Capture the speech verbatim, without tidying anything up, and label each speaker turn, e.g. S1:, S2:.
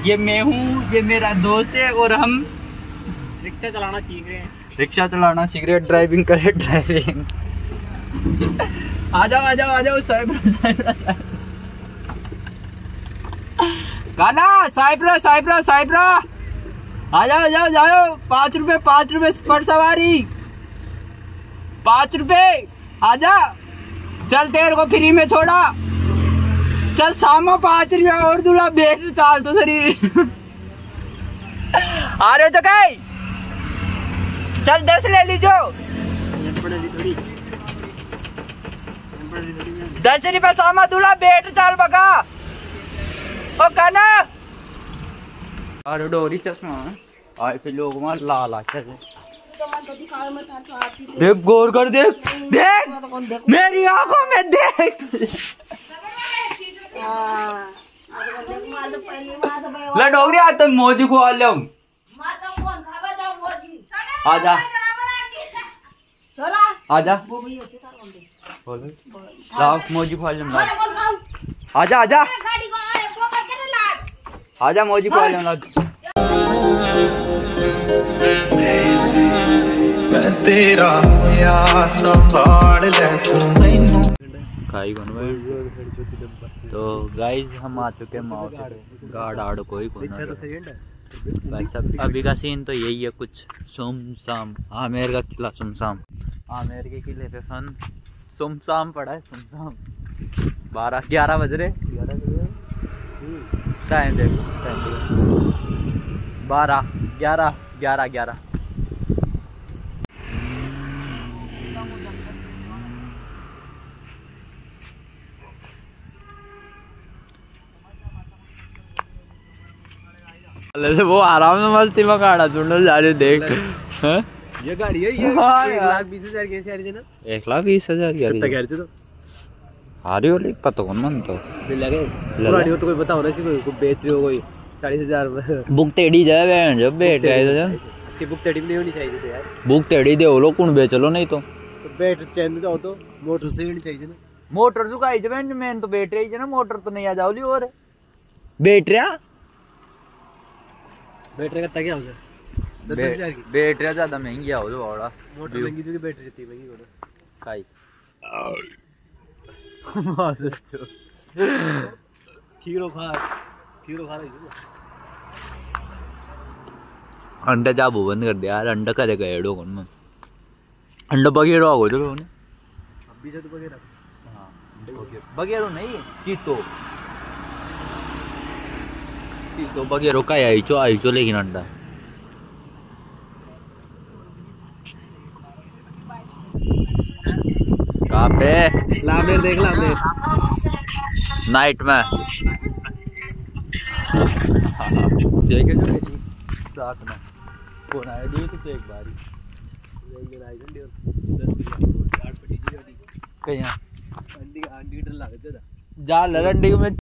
S1: ये मैं हूँ, ये मेरा दोस्त है और हम
S2: रिक्शा चलाना सीख रहे हैं।
S1: रिक्शा चलाना सीख रहे हैं, ड्राइविंग करे ड्राइविंग। आ जाओ आ जाओ आ जाओ साइप्रा साइप्रा गाना साइप्रा साइप्रा साइप्रा आ जाओ जाओ जाओ। पाँच रुपए पाँच रुपए पर सवारी, पाँच रुपए आजा। चल तेरे को फ्री में छोड़ा, चल सामो पाँच रुपया और दूल्हा बैठ चाल तो सरी। आ रहे हो तो कहीं चल दस ले लीजो, दस रुपया सामा दूल्हा बैठ चाल बका। ओ काना अरे डोरी चश्मा आए फिर लोग वहाँ लाल आते देख, गौर कर देख देख मेरी आंखों में देख तुझे। ले डोगरी आज तो मोजी को ले आजा आजा लाओ मोजी को ले आजा आजा आजा मोजी को ले मैं तेरा या संभाल ले तू मैनू खाई कौन भाई। तो गाइस हम आ चुके हैं माओ से, गाड़ आड़ कोई कोई भाई सब। अभी का सीन तो यही है, कुछ सुमसाम आमेर का किला सुमसाम, आमेर के किले पे फन सुमसाम पड़ा है सुमसाम। बारह ग्यारह बज रहे, टाइम देखो टाइम देखो, बारह ग्यारह ग्यारह ग्यारह। वो आराम से मस्ती में गाड़ा चुनल जा रहे देख। है
S2: ये गाड़ी है ये
S1: हाँ
S2: एक लाख बीस हजार की है ना,
S1: एक लाख बीस हजार की
S2: कितना कह रहे थे तो
S1: आ रही हो लेकिन पता कौन मन तो
S2: बिल लगे गाड़ी हो तो कोई बताओ ना, कोई को बेच रहे हो कोई चालीस हजार
S1: बुक तेड़ी जाए बहन जब बेच गए
S2: तो बुक तेड़ी नहीं होनी चाहिए थी यार,
S1: बुक तेड़ी दे लो कौन बेच लो नहीं तो
S2: बैट चेंज जाओ तो मोटर से होनी चाहिए ना।
S1: मोटर जो काई जब मैं तो बैठ रही है ना, मोटर तो नहीं आ जाओ ली और बैटरिया
S2: बैटरी का क्या हो जाए दस हजार की
S1: बैटरिया ज्यादा महंगी आओ तो बड़ा
S2: मोटर महंगी जो की बैटरी इतनी महंगी होना
S1: काई
S2: खीरो खा खीरो खा रही
S1: अंडा जाबू बंद कर दिया यार, अंडा करे गए एडो कौन में अंडा बगेरो आ गए तो ने
S2: अभी से तो बगेरा
S1: हां बगेरो नहीं चीतो चीतो बगेरो का आई चो आई चो लेकिन अंडा कहां पे
S2: लामेर देख लामेर
S1: नाइट में देखे जो मेरी रात में कौन आया देख तो एक बारी ये राइजन डेढ़ दस मिनट आठ पे डीजी कहीं आंटी आंटी डर लग जा जा लड़ंडी में